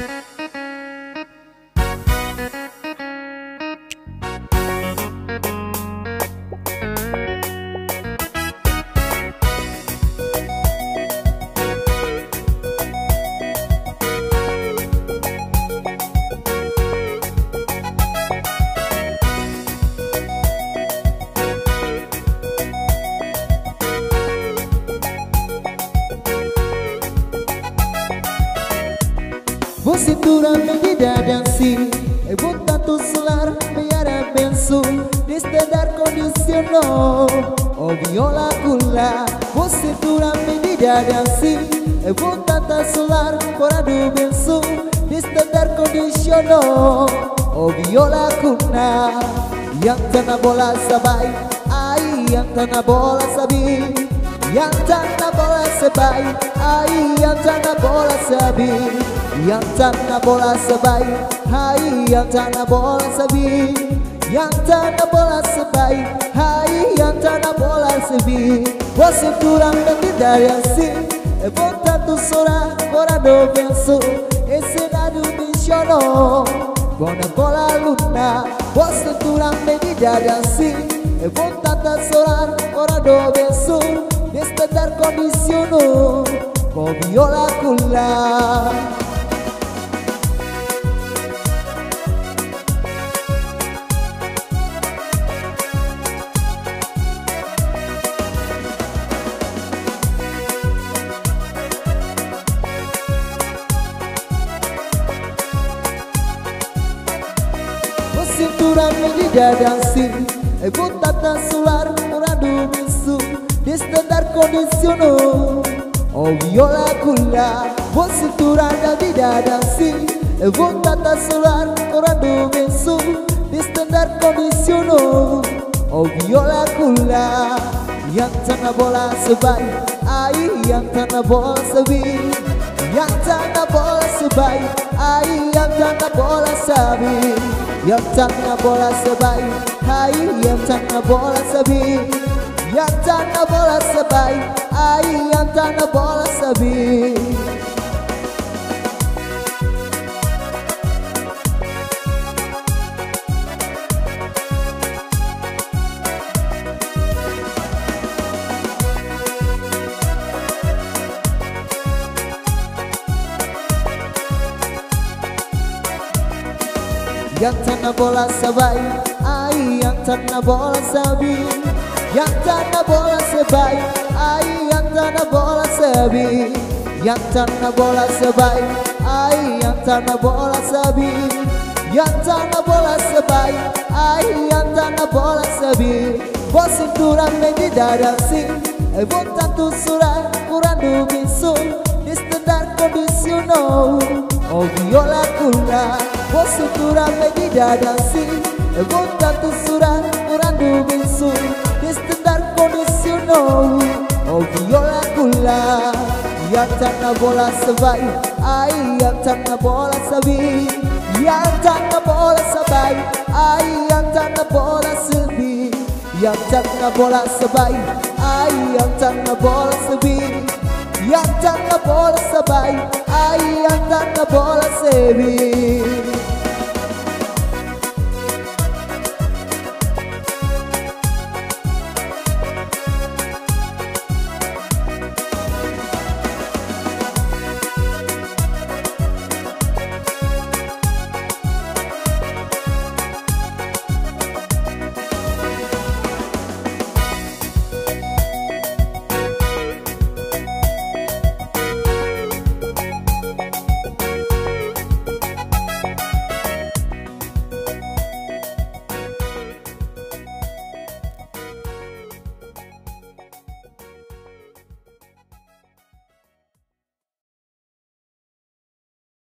Cintura medida dansi bota tu solar biara bensu destedar condiciono o viola culla cintura medida dansi bota tu solar corado bensu destedar condiciono o viola culla yang tanah bola sabai ai yang tanah bola sabi yang tanah bola sabai ai yang tanah bola sabi yang tanah bola sebaik, hai yang tanah bola sebi, yang tanah bola sebaik, hai yang tanah bola sebi. Você durang dan tidak yasin, bota tu sora, corado bensu, esse nado missiono, bona bola luna. Você durang dan tidak yasin, bota tu sora, corado bensu, destedar condiciono, con viola culla. Cintura medida dansi botata solar corado bensu destedar condiciono o viola culla cintura da vida dansi botata solar corado bensu destedar condiciono o viola culla yang tanah bola sebaik ai yang tanah bola sebi yang tanah bola sebaik ai yang tanah bola sabi yang tanah bola sebaik, hai yang tanah bola sebi, yang tanah bola sebaik, hai yang tanah bola sebi. Yang tanah bola sebaik, ai yang tanah bola sabi, yang tanah bola sebaik, ai yang tanah bola sabi, yang tanah bola sebaik, ai yang tanah bola sabi, yang tanah bola sebaik, ai yang tanah bola sabi. Cintura medida dansi, bota tu solar corado bensu, destedar condiciono, o viola culla. Cintura medida dansi, bota tu solar corado bensu, destedar condiciono, o viola culla. Yang tanah bola sebaik, ai yang tanah bola sabi, yang tanah bola sebaik, ai yang tanah bola sebi, yang tanah bola sebaik, ai yang tanah bola sebi, yang tanah bola sebaik, ai yang tanah bola sebi.